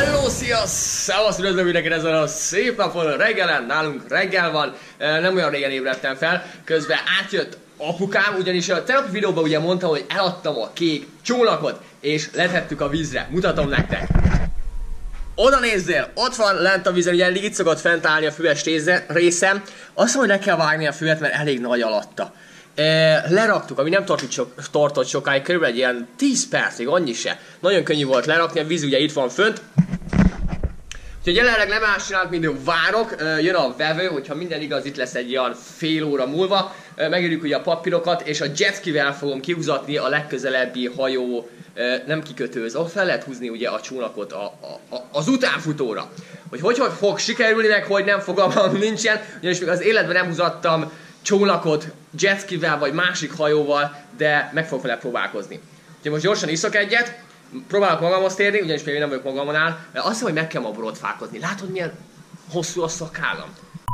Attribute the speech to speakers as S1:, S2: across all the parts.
S1: Hello, szia! Szevasz, üdvözlök mindenkit ezen a szép napon, reggelen, nálunk reggel van, nem olyan régen ébredtem fel, közben átjött apukám, ugyanis a tegnapi videóban ugye mondtam, hogy eladtam a kék csónakot, és letettük a vízre, mutatom nektek. Oda nézzél, ott van lent a vízen, ugye így szokott fent állni a füves részem, azt mondom, hogy le kell vágni a füvet, mert elég nagy alatta. Leraktuk, ami nem tartott sokáig, körülbelül egy ilyen 10 percig, annyi se. Nagyon könnyű volt lerakni, a víz ugye itt van fönt. Úgyhogy jelenleg nem más csinálok, mint várok, jön a vevő, hogyha minden igaz, itt lesz egy ilyen fél óra múlva. Megírjuk ugye a papírokat, és a jetskivel fogom kihúzatni a legközelebbi hajó, nem kikötőz, ahol fel lehet húzni ugye a csónakot az utánfutóra. Hogy fog sikerülni, meg hogy nem, fogalmam nincsen, ugyanis még az életben nem húzattam csónakot jetskivel vagy másik hajóval, de meg fogok vele próbálkozni. Úgyhogy most gyorsan iszok egyet, próbálok magamhoz térni, ugyanis még nem vagyok magamnál, mert azt hiszem, hogy meg kell ma borotfálkozni. Látod, milyen hosszú a szakállam?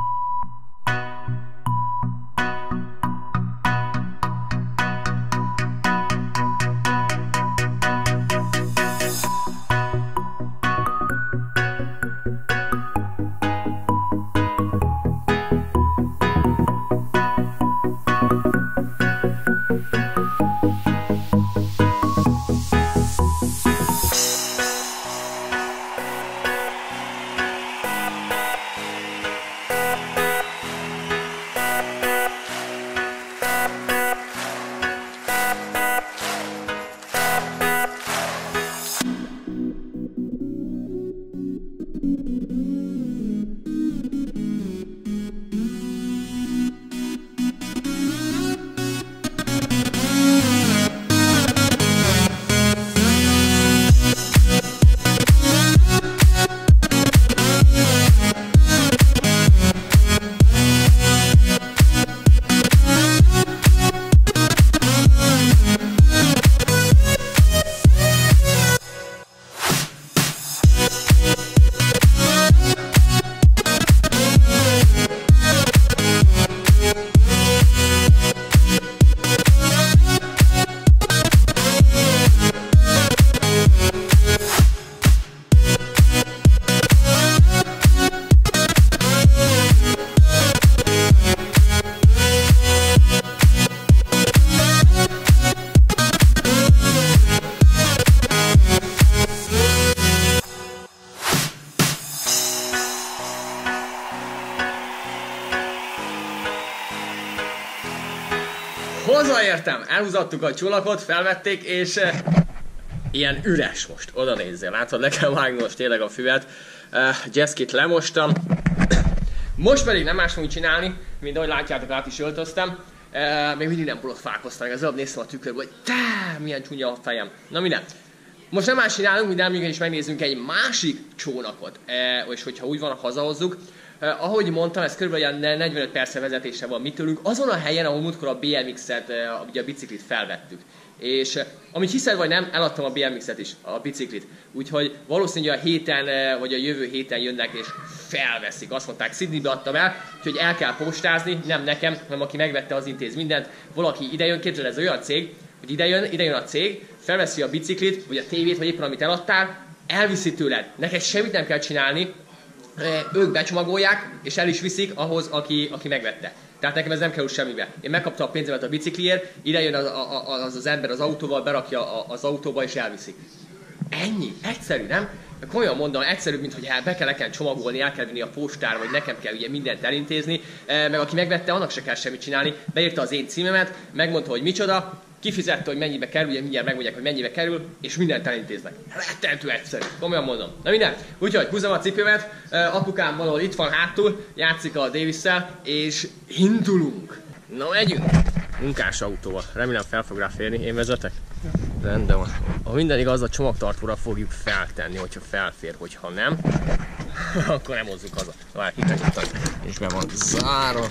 S1: Hozzáértem, elhúzattuk a csónakot, felvették, és ilyen üres most, oda nézzél, látod, le kell vágni most tényleg a füvet, jetskit lemostam, most pedig nem más fogunk csinálni, mint ahogy látjátok, át is öltöztem, még mindig nem borotfálkoztam, az előbb néztem a tükörbe, hogy milyen csúnya a fejem, na minden. Most nem más csinálunk, mint elműgen is megnézzünk egy másik csónakot, és hogyha úgy van, hazahozzuk. Ahogy mondtam, ez kb. 45 perc vezetése van mi tőlünk, azon a helyen, ahol múltkor a BMX-et, ugye a biciklit felvettük. És amit hiszed vagy nem, eladtam a BMX-et is, a biciklit. Úgyhogy valószínűleg a héten, vagy a jövő héten jönnek és felveszik. Azt mondták, Sydneybe adtam el, úgyhogy el kell postázni, nem nekem, hanem aki megvette, az intéz mindent. Valaki idejön, képzeld, ez olyan cég, hogy idejön a cég, felveszi a biciklit, vagy a tévét, vagy éppen amit eladtál, elviszi tőled. Neked semmit nem kell csinálni, ők becsomagolják, és el is viszik ahhoz, aki megvette. Tehát nekem ez nem kerül semmibe. Én megkaptam a pénzemet a bicikliért, ide jön az ember az autóval, berakja az autóba és elviszi. Ennyi. Egyszerű, nem? Komolyan mondom, egyszerűbb, mint hogy be kell nekem csomagolni, el kell vinni a postára, vagy nekem kell ugye mindent elintézni, meg aki megvette, annak se kell semmit csinálni, beírta az én címemet, megmondta, hogy micsoda, kifizette, hogy mennyibe kerül, ugye mindjárt megmondják, hogy mennyibe kerül, és mindent elintéznek. Rettentő egyszerű, komolyan mondom. Na minden, úgyhogy húzom a cipőmet, apukám valahol itt van hátul, játszik a Davis-szel, és indulunk. Na megyünk! Munkás autóval, remélem fel fog rá férni, én vezetek? Rendben van. Ha minden igaz, a csomagtartóra fogjuk feltenni, hogyha felfér, hogyha nem, akkor nem hozzuk haza. Várj, hittem, és be van zárva.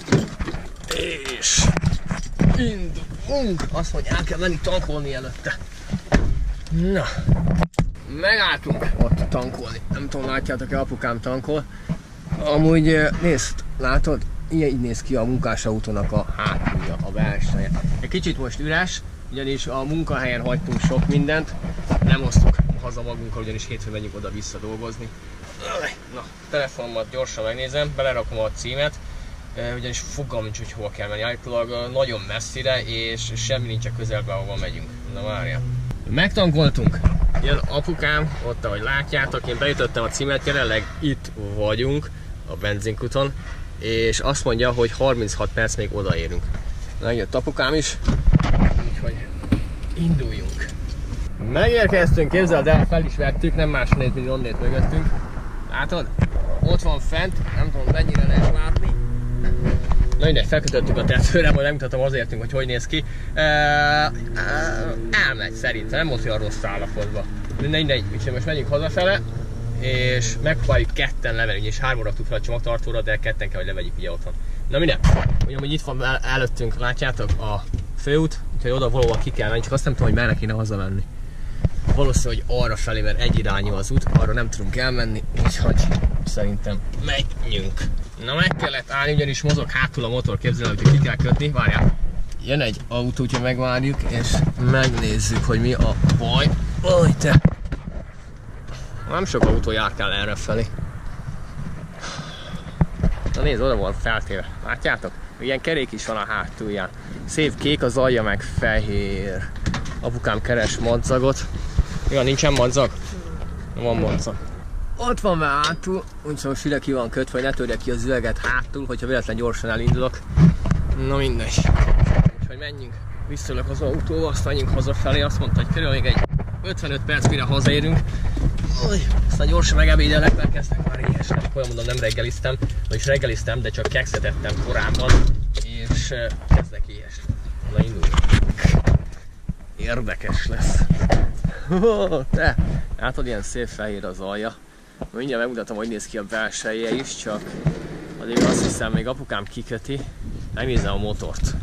S1: És indulunk! Azt mondja, el kell menni tankolni előtte. Na, megálltunk ott tankolni. Nem tudom, látjátok-e, apukám tankol. Amúgy nézd, látod? Így néz ki a munkásautónak a hátulja, a belseje. Egy kicsit most üres, ugyanis a munkahelyen hagytunk sok mindent. Nem osztok haza magunkkal, ugyanis hétfőn megyünk oda-vissza dolgozni. Na, telefonomat gyorsan megnézem, belerakom a címet, ugyanis fogalmam nincs, hogy hol kell menni. Állítólag nagyon messzire, és semmi nincs a közelben, ahova megyünk. Na várjál. Megtankoltunk. Jön apukám, ott ahogy látjátok, én beütöttem a címet, jelenleg itt vagyunk a benzinkuton, és azt mondja, hogy 36 perc még odaérünk. Megjött apukám is, úgyhogy induljunk. Megérkeztünk, képzeld el, fel is vettük, nem másnét, mint onnét mögöttünk. Látod? Ott van fent, nem tudom mennyire lehet látni. Na mindegy, felkötöttük a tetőre, majd megmutatom azért, hogy néz ki. Elmegy szerintem, nem volt olyan rossz állapotban. Mindegy, úgyhogy most megyünk hazafele, és megpróbáljuk ketten levenni, és 3 raktuk fel a csomagtartóra, de ketten kell, hogy levegyük ugye otthon. Na minden, ugyanúgy itt van előttünk, látjátok, a főút, úgyhogy oda valahol ki kell menni, csak azt nem tudom, hogy merre kéne hazamenni. Valószínűleg, hogy arra felé, mert egyirányú az út, arra nem tudunk elmenni, úgyhogy szerintem menjünk. Na meg kellett állni, ugyanis mozog hátul a motor, képzelem, hogy ki kell kötni, várjál. Jön egy autó, úgyhogy megvárjuk, és megnézzük, hogy mi a baj. Oj, te! Nem sok autó járkál erre felé. Na nézd, oda van feltéve, látjátok? Ilyen kerék is van a hátulján. Szép kék, az alja meg fehér. Apukám keres madzagot. Igen, nincsen madzag? Van madzag. Ott van már hátul, úgyhogy most ide ki van kötve, hogy ne törje ki az üveget hátul, hogyha véletlen gyorsan elindulok. Na mindegy. Úgyhogy menjünk, visszülök az autóval, azt menjünk hazafelé, azt mondta, hogy körül még egy 55 perc, mire hazaérünk. Aztán gyorsan megebédelek, mert kezdtek már éhesnek. Olyan mondom, nem reggeliztem, vagyis reggeliztem, de csak kekszet ettem korábban, és kezdek éhesni. Na induljunk. Érdekes lesz. Te! Látod, ilyen szép fehér az alja. Mindjárt megmutatom, hogy néz ki a belseje is, csak addig azt hiszem, még apukám kiköti. Megnézem a motort.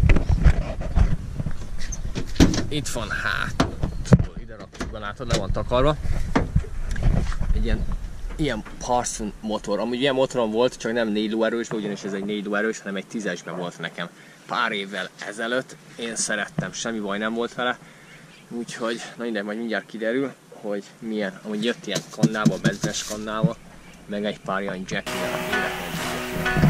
S1: Itt van hátul. Ide raktuk be, látod, le van takarva. Egy ilyen Parsons motor. Amúgy ilyen motorom volt, csak nem 4 lóerős, ugyanis ez egy 4 lóerős, hanem egy 10-esben volt nekem pár évvel ezelőtt. Én szerettem, semmi baj nem volt vele. Úgyhogy, na minden, majd mindjárt kiderül, hogy milyen. Amúgy jött ilyen kannába, benzines kannába, meg egy pár ilyen jackivel, aki életlen.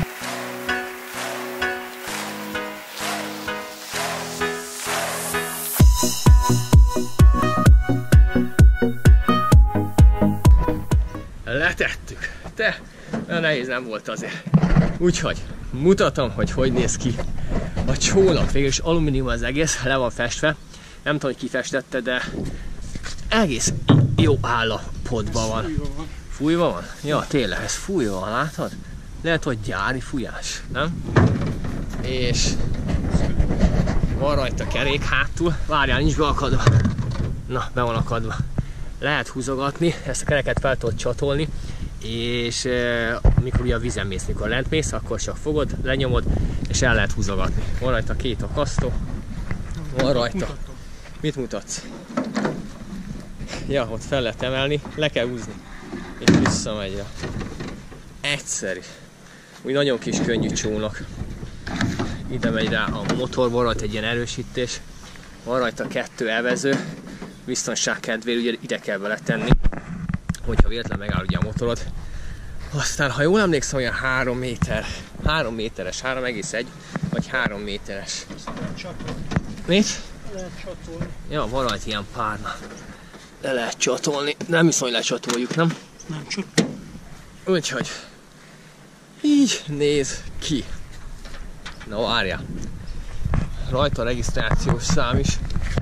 S1: Letettük. Te, nehéz nem volt azért. Úgyhogy mutatom, hogy néz ki a csónak. Végül is alumínium az egész, le van festve. Nem tudom, hogy ki festette, de egész jó állapotban van. Fújva van? Ja, tényleg, ez fújva van, látod? Lehet, hogy gyári fújás, nem? És van rajta kerék hátul. Várjál, nincs beakadva. Na, be van akadva. Lehet húzogatni, ezt a kereket fel tudod csatolni, és amikor ugye a vízen mész, mikor lent mész, akkor csak fogod, lenyomod, és el lehet húzogatni. Van rajta 2 akasztó, van rajta. Mit mutatsz? Ja, ott fel lehet emelni, le kell húzni, és visszamegy rá. Egyszerű. Úgy nagyon kis könnyű csónak. Ide megy rá a motor, van rajta egy ilyen erősítés, van rajta 2 evező, biztonság kedvéért ugye ide kell vele tenni, hogyha véletlen megáll ugye a motorod. Aztán, ha jól emlékszem, olyan 3 méteres, 3,1 vagy 3 méteres. Mit?
S2: Lehet csatolni.
S1: Ja, van rajta ilyen párna. Le lehet csatolni. Nem hiszem, hogy lecsatoljuk, nem?
S2: Nem csak.
S1: Úgyhogy így néz ki. Na várjál. Rajta a regisztrációs szám is.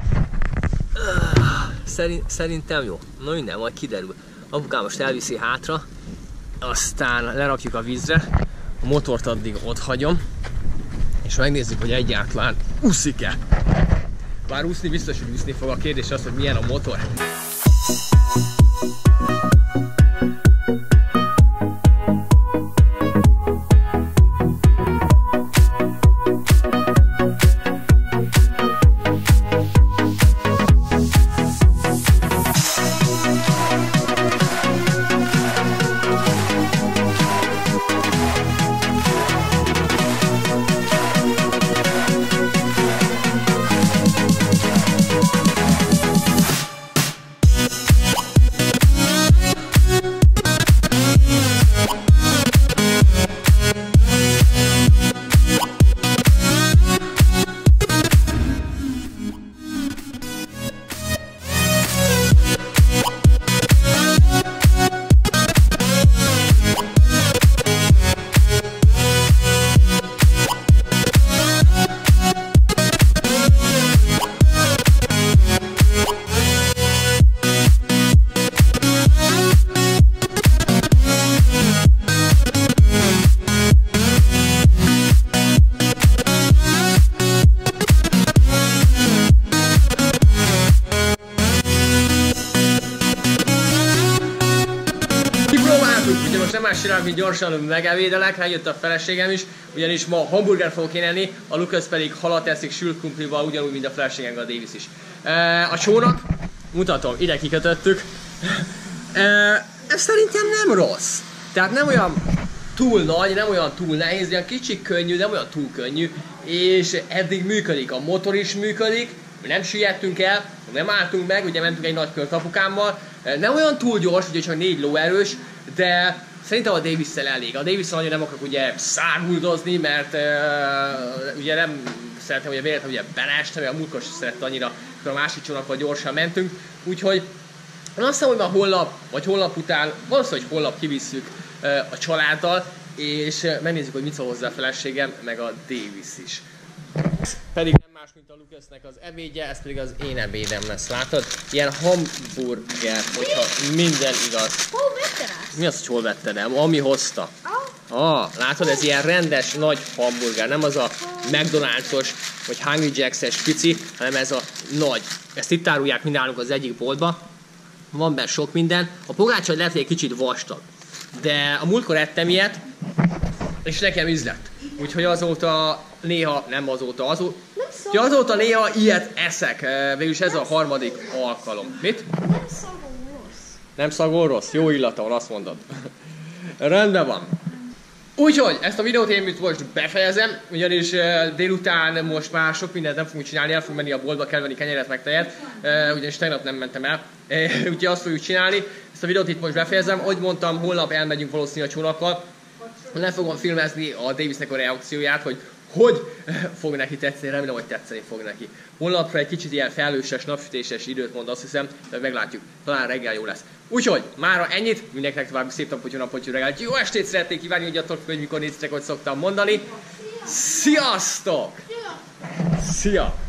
S1: Szerintem jó. Na minden, majd kiderül. Apukám most elviszi hátra, aztán lerakjuk a vízre, a motort addig ott hagyom, és megnézzük, hogy egyáltalán úszik-e. Bár úszni biztos, hogy úszni fog, a kérdés az, hogy milyen a motor. most nem más csinálok, mint gyorsan megevédelek, megjött a feleségem is, ugyanis ma hamburger fogok én enni, a Lucas pedig halat eszik sült krumplival, ugyanúgy, mint a feleségem, a Davis is. A csónak, mutatom, ide kikötöttük. Ez szerintem nem rossz. Tehát nem olyan túl nagy, nem olyan túl nehéz, olyan kicsit könnyű, nem olyan túl könnyű, és eddig működik, a motor is működik, nem süllyedtünk el, nem álltunk meg, ugye mentünk egy nagy kört apukámmal, nem olyan túl gyors, ugye csak 4 lóerős, de szerintem a Davis-szel elég. A Davis-szel annyira nem akarok ugye szárguldozni, mert ugye nem szeretem, hogy a véletlenül ugye beleestem, a múltkor sem szerette annyira, akkor a másik csónakkal gyorsan mentünk, úgyhogy én azt hiszem, hogy már holnap, vagy holnap után, valószínűleg holnap kivisszük a családdal, és megnézzük, hogy mit szól hozzá a feleségem, meg a Davis is. Pedig nem más, mint a Lucasnek az ebédje, ez pedig az én ebédem lesz, látod? Ilyen hamburger, hogyha minden igaz.
S2: Hol vetted ezt?
S1: Mi az, hogy hol vetted el? Ami hozta. Látod, ez ilyen rendes, nagy hamburger, nem az a McDonald's-os, vagy Hungry Jack's-es pici, hanem ez a nagy. Ezt itt árulják mindannyiunk az egyik boltba. Van benne sok minden. A pogácsa lehet, hogy egy kicsit vastag. De a múltkor ettem ilyet, és nekem ízlett. Úgyhogy azóta néha, azóta néha ilyet eszek. Végülis ez a harmadik alkalom. Mit?
S2: Nem szagol rossz.
S1: Nem szagol rossz? Jó illata van, azt mondod. Rendben van. Úgyhogy ezt a videót én most befejezem, ugyanis délután most már sok mindent nem fogunk csinálni, el fogunk menni a boltba, kell venni kenyeret meg tejet, ugyanis tegnap nem mentem el, úgyhogy azt fogjuk csinálni. Ezt a videót itt most befejezem, ahogy mondtam, holnap elmegyünk valószínűleg a csónakkal, nem fogom filmezni a Davisnek a reakcióját, hogy fog neki tetszeni, remélem, hogy tetszeni fog neki. Holnapra egy kicsit ilyen felhőses, napsütéses időt mond, azt hiszem, de meglátjuk, talán reggel jó lesz. Úgyhogy, mára ennyit, mindenkinek további szép napot, jó napot, jó reggelt, jó estét szeretnék kívánni, hogy attól függ, hogy mikor néztek, hogy szoktam mondani. Sziasztok! Szia!